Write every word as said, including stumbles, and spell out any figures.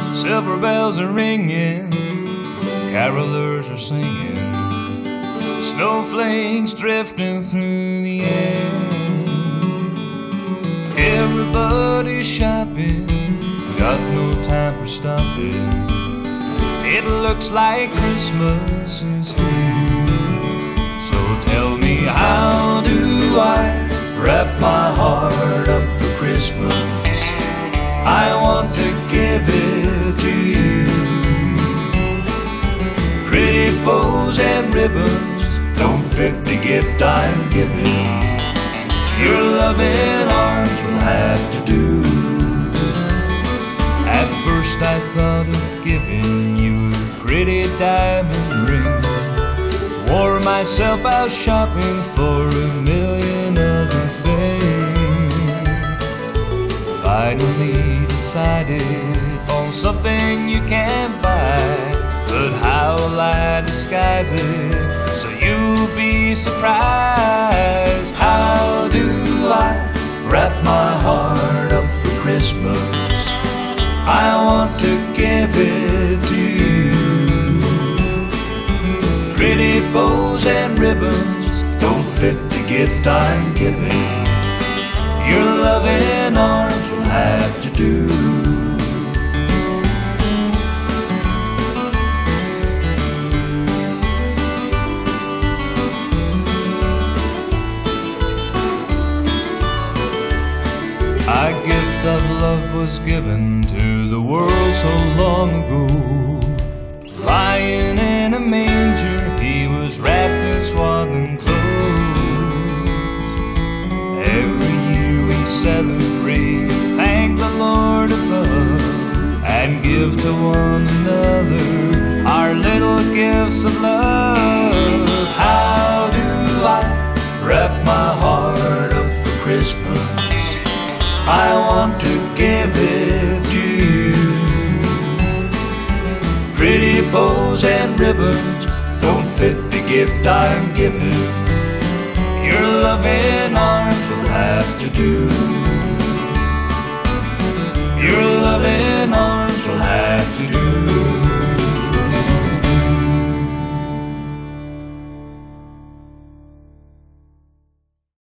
Silver bells are ringing, carolers are singing, snowflakes drifting through the air. Everybody's shopping, got no time for stopping. It looks like Christmas is here. So tell me, how do I wrap my heart up for Christmas? I want to give it to you. Pretty bows and ribbons don't fit the gift I'm giving. Your loving arms will have to do. At first I thought of giving you a pretty diamond ring. Wore myself out shopping for a million other things. Finally decided on something you can't buy, but how will I disguise it so you'll be surprised? How do I wrap my heart up for Christmas? I want to give it to you. Pretty bows and ribbons don't fit the gift I'm giving. Your loving arms will have to do. A gift of love was given to the world so long ago. Lying in a manger, he was wrapped in swaddling clothes. Every year we celebrate, thank the Lord above, and give to one another our little gifts of love. How do I wrap my heart up for Christmas? I want to give it to you. Pretty bows and ribbons don't fit the gift I'm giving. Your loving arms will have to do.